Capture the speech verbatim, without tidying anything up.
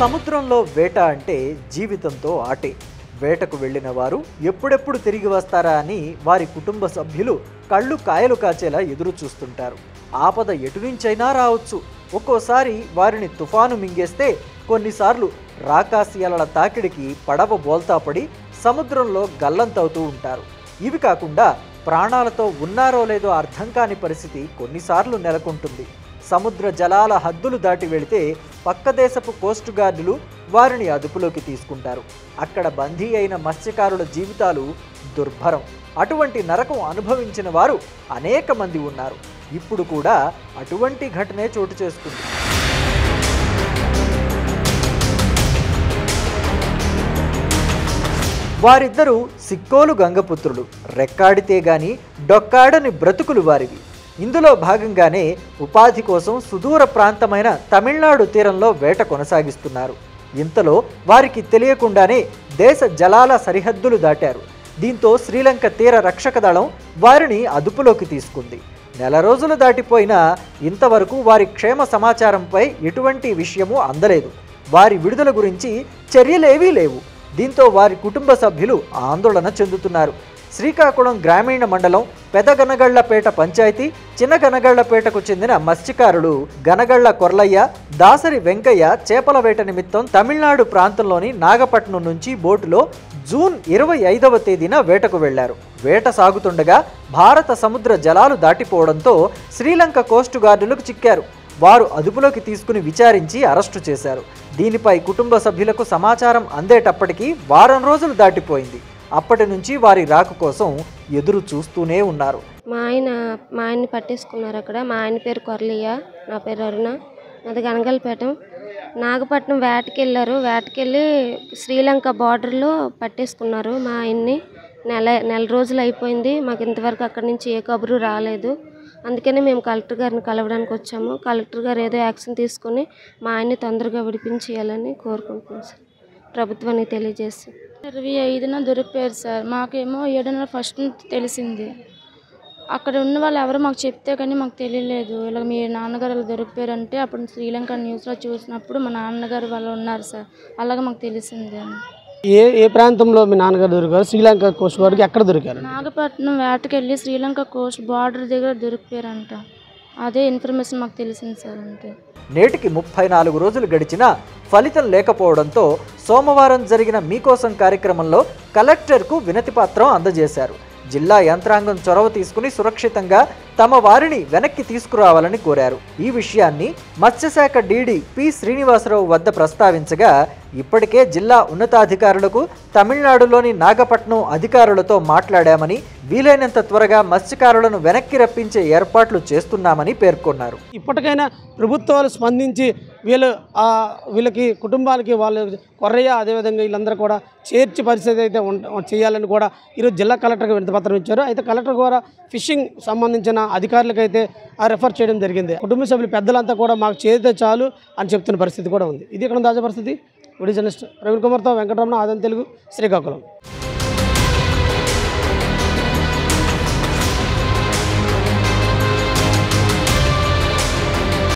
సముద్రంలో వేట అంటే జీవితంతో ఆటే. వేటకు వెళ్ళిన వారు ఎప్పుడెప్పుడు తిరిగి వస్తారా అని వారి కుటుంబ సభ్యులు కళ్ళు కాయలు కాచేలా ఎదురు చూస్తుంటారు. ఆపద ఎటు నుంచైనా రావచ్చు. ఒక్కోసారి వారిని తుఫాను మింగేస్తే కొన్నిసార్లు రాకాసియలల తాకిడికి పడవ బోల్తా పడి సముద్రంలో గల్లంతవుతూ ఉంటారు. ఇవి కాకుండా ప్రాణాలతో ఉన్నారో లేదో అర్థం కాని పరిస్థితి కొన్నిసార్లు నెలకొంటుంది. సముద్ర జలాల హద్దులు దాటి వెళితే పక్క దేశపు కోస్ట్ గార్డులు వారిని అదుపులోకి తీసుకుంటారు. అక్కడ బందీ అయిన మత్స్యకారుల జీవితాలు దుర్భరం. అటువంటి నరకం అనుభవించిన వారు అనేక మంది ఉన్నారు. ఇప్పుడు కూడా అటువంటి ఘటనే చోటు చేసుకుంది. వారిద్దరూ సిక్కోలు గంగపుత్రులు. రెక్కాడితే గాని డొక్కాడని బ్రతుకులు వారివి. ఇందులో భాగంగానే ఉపాధి కోసం సుదూర ప్రాంతమైన తమిళనాడు తీరంలో వేట కొనసాగిస్తున్నారు. ఇంతలో వారికి తెలియకుండానే దేశ జలాల సరిహద్దులు దాటారు. దీంతో శ్రీలంక తీర రక్షక దళం వారిని అదుపులోకి తీసుకుంది. నెల రోజులు దాటిపోయినా ఇంతవరకు వారి క్షేమ సమాచారంపై ఎటువంటి విషయమూ అందలేదు. వారి విడుదల గురించి చర్యలేవీ లేవు. దీంతో వారి కుటుంబ సభ్యులు ఆందోళన చెందుతున్నారు. శ్రీకాకుళం గ్రామీణ మండలం పెదగనగళ్లపేట పంచాయతీ చిన్నగనగళ్లపేటకు చెందిన మత్స్యకారులు గనగళ్ల కొర్లయ్య, దాసరి వెంకయ్య చేపల వేట నిమిత్తం తమిళనాడు ప్రాంతంలోని నాగపట్నం నుంచి బోటులో జూన్ ఇరవై ఐదవ తేదీన వేటకు వెళ్లారు. వేట సాగుతుండగా భారత సముద్ర జలాలు దాటిపోవడంతో శ్రీలంక కోస్ట్ గార్డులకు చిక్కారు. వారు అదుపులోకి తీసుకుని విచారించి అరెస్టు చేశారు. దీనిపై కుటుంబ సభ్యులకు సమాచారం అందేటప్పటికీ వారం రోజులు దాటిపోయింది. అప్పటి నుంచి వారి రాక కోసం ఎదురు చూస్తూనే ఉన్నారు. మా ఆయన మా ఆయన్ని పట్టేసుకున్నారు అక్కడ. మా ఆయన పేరు కొర్లయ్య, నా పేరు అరుణ, అది గనగలపేట. నాగపట్నం వేటకి వెళ్ళారు. వేటకెళ్ళి శ్రీలంక బార్డర్లో పట్టేసుకున్నారు మా ఆయన్ని. నెల నెల రోజులు అయిపోయింది. మాకు ఇంతవరకు అక్కడి నుంచి ఏ కబురు రాలేదు. అందుకనే మేము కలెక్టర్ గారిని కలవడానికి వచ్చాము. కలెక్టర్ గారు ఏదో యాక్షన్ తీసుకొని మా ఆయన్ని తొందరగా విడిపించేయాలని కోరుకుంటున్నాం సార్, ప్రభుత్వానికి తెలియజేసి. ఇరవై ఐదున దొరికిపోయారు సార్. మాకేమో ఏడున్నర ఫస్ట్ తెలిసింది. అక్కడ ఉన్న వాళ్ళు ఎవరో మాకు చెప్తే కానీ మాకు తెలియలేదు. ఇలా మీ నాన్నగారు అలా దొరికిపోయారంటే అప్పుడు శ్రీలంక న్యూస్లో చూసినప్పుడు మా నాన్నగారు వాళ్ళు ఉన్నారు సార్. అలాగే మాకు తెలిసింది. ఏ ఏ ప్రాంతంలో మీ నాన్నగారు దొరికారు? శ్రీలంక కోస్ట్ గారికి ఎక్కడ దొరికారు? నాగపట్నం వేటకెళ్ళి శ్రీలంక కోస్ట్ బార్డర్ దగ్గర దొరికిపోయారంట. అదే ఇన్ఫర్మేషన్ మాకు తెలిసింది సార్. అంటే నేటికి ముప్పై నాలుగు రోజులు గడిచినా ఫలితం లేకపోవడంతో సోమవారం జరిగిన మీకోసం కార్యక్రమంలో కలెక్టర్కు వినతి పత్రం అందజేశారు. జిల్లా యంత్రాంగం చొరవ తీసుకుని సురక్షితంగా తమ వారిని వెనక్కి తీసుకురావాలని కోరారు. ఈ విషయాన్ని మత్స్యశాఖ డీడీ పి శ్రీనివాసరావు వద్ద ప్రస్తావించగా ఇప్పటికే జిల్లా ఉన్నతాధికారులకు తమిళనాడులోని నాగపట్నం అధికారులతో మాట్లాడామని, వీలైనంత త్వరగా మత్స్యకారులను వెనక్కి రప్పించే ఏర్పాట్లు చేస్తున్నామని పేర్కొన్నారు. ఇప్పటికైనా ప్రభుత్వాలు స్పందించి వీళ్ళు వీళ్ళకి కుటుంబాలకి వాళ్ళు కొర్రయ్య అదేవిధంగా వీళ్ళందరూ కూడా చేర్చి పరిస్థితి అయితే చేయాలని కూడా ఈరోజు జిల్లా కలెక్టర్కి వినతిపత్రం ఇచ్చారు. అయితే కలెక్టర్ ద్వారా ఫిషింగ్ సంబంధించిన అధికారులకు అయితే రెఫర్ చేయడం జరిగింది. కుటుంబ సభ్యులు పెద్దలంతా కూడా మాకు చేరితే చాలు అని చెప్తున్న పరిస్థితి కూడా ఉంది. ఇది ఇక్కడ తాజా పరిస్థితి. వీడియో జర్నలిస్ట్ ప్రవీణ్ కుమార్తో వెంకటరమణ, ఆదాయం తెలుగు, శ్రీకాకుళం.